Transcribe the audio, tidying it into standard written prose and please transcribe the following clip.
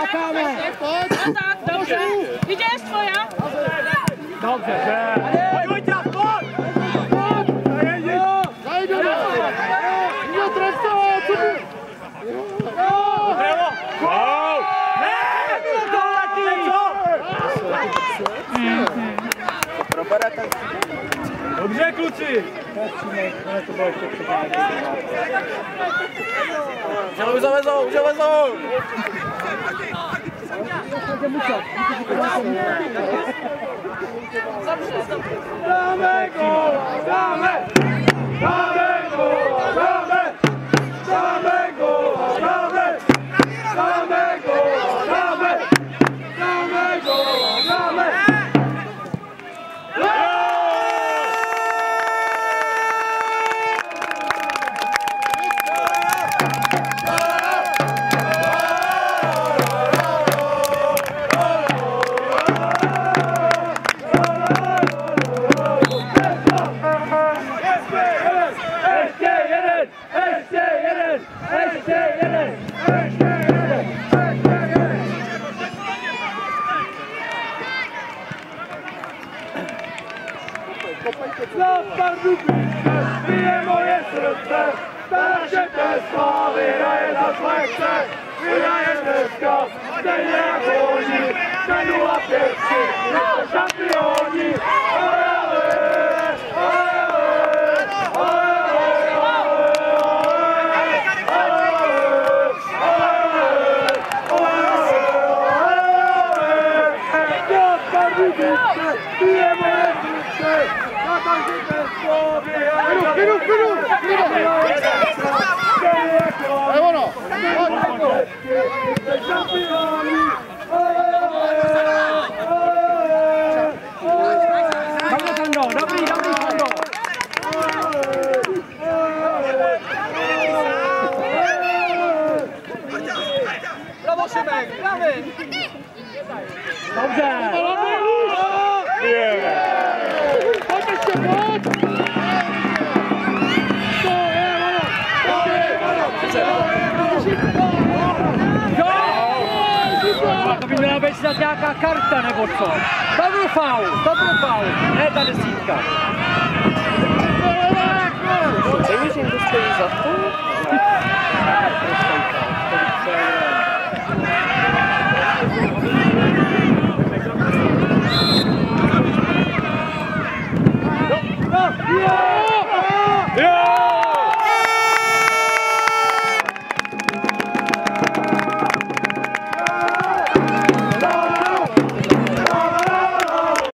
Makáme! Tak, dobře. Viděš tvoja? Dobře, že? Pojď, pojď! Zajdu! Jo, trefto! Gol! Ne! Doletí! Dobře, kluci! To bylo ještě Už zavezou! Dáme gól! Dáme gól! Za Pardubice bije moje srdce, takže slávy hraje za slekce, vyhraje dneska, stejně jako oni, jmenu a pěstky, jsme šampioni, To by měla být snad nějaká karta nebo co? To byl faul, ne ta desítka. Nevíš, jim to stojí za to?